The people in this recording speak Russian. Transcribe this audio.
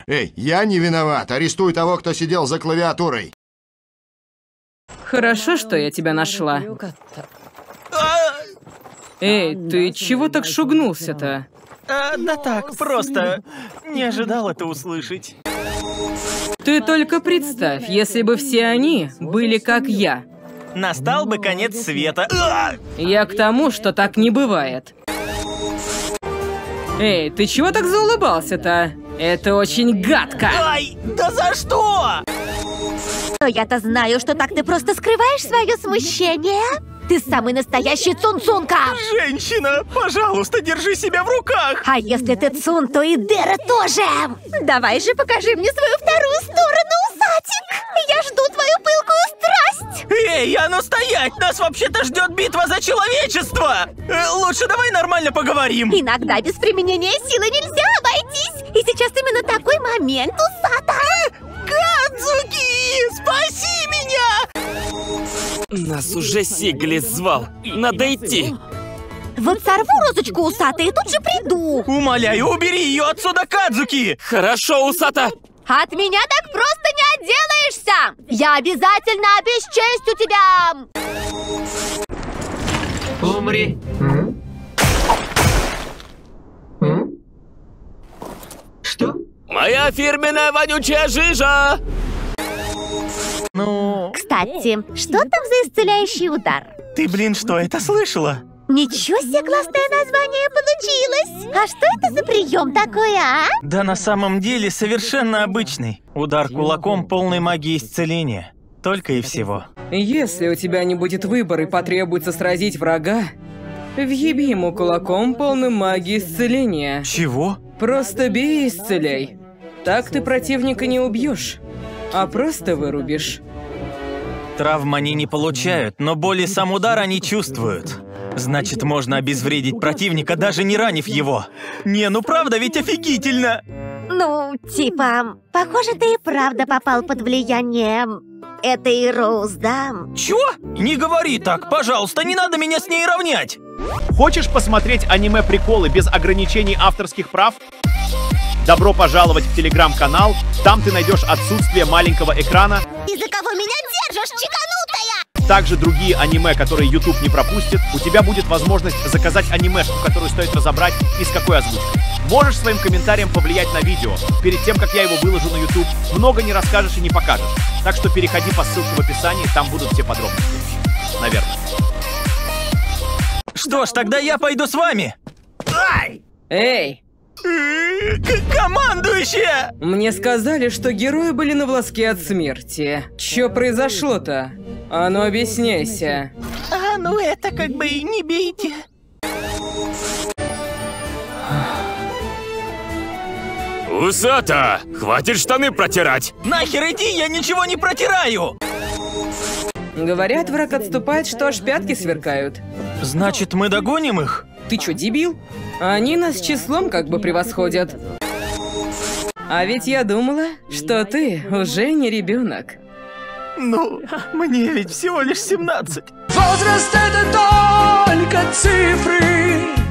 Эй, я не виноват. Арестуй того, кто сидел за клавиатурой. Хорошо, что я тебя нашла. Эй, ты чего так шугнулся-то? Да так, просто не ожидал это услышать. Ты только представь, если бы все они были как я. Настал бы конец света. Я к тому, что так не бывает. Эй, ты чего так заулыбался-то? Это очень гадко. Ай, да за что? Но я-то знаю, что так ты просто скрываешь свое смущение. Ты самый настоящий цун-цунка! Женщина, пожалуйста, держи себя в руках! А если ты цун, то и Дэра тоже! Давай же покажи мне свою вторую сторону, усатик! Я жду твою пылкую страсть! Эй, а ну стоять! Нас вообще-то ждет битва за человечество! Лучше давай нормально поговорим! Иногда без применения силы нельзя обойтись! И сейчас именно такой момент, усата! Кадзуки, спаси меня! Нас уже Сиглис звал. Надо идти. Вот сорву розочку усатой и тут же приду. Умоляю, убери ее отсюда, Кадзуки! Хорошо, усата. От меня так просто не отделаешься! Я обязательно обесчестью тебя! Умри. Что? Моя фирменная вонючая жижа! Ну... Кстати, что там за исцеляющий удар? Ты, блин, что, это слышала? Ничего себе классное название получилось! А что это за прием такой, а? Да на самом деле совершенно обычный. Удар кулаком полной магии исцеления. Только и всего. Если у тебя не будет выбора и потребуется сразить врага, въеби ему кулаком полным магии исцеления. Чего? Просто бей и исцеляй. Так ты противника не убьешь, а просто вырубишь. Травм они не получают, но боли сам удар они чувствуют. Значит, можно обезвредить противника, даже не ранив его. Не, ну правда, ведь офигительно! Ну, типа, похоже, ты и правда попал под влияние этой Роуз, да? Чё? Не говори так, пожалуйста, не надо меня с ней равнять! Хочешь посмотреть аниме-приколы без ограничений авторских прав? Добро пожаловать в телеграм-канал, там ты найдешь отсутствие маленького экрана. И за кого меня держишь, чеканутая? Также другие аниме, которые YouTube не пропустит. У тебя будет возможность заказать анимешку, которую стоит разобрать и с какой озвучкой. Можешь своим комментарием повлиять на видео. Перед тем, как я его выложу на YouTube, много не расскажешь и не покажешь. Так что переходи по ссылке в описании, там будут все подробности. Наверное. Что ж, тогда я пойду с вами. Ай! Эй! Командующая! Мне сказали, что герои были на волоске от смерти. Чё произошло-то? А ну объясняйся. А ну это как бы и не бейте. Усата! Хватит штаны протирать! Нахер иди, я ничего не протираю! Говорят, враг отступает, что аж пятки сверкают. Значит, мы догоним их? Ты чё, дебил? Они нас числом как бы превосходят. А ведь я думала, что ты уже не ребенок. Ну, мне ведь всего лишь 17. Возраст — это только цифры.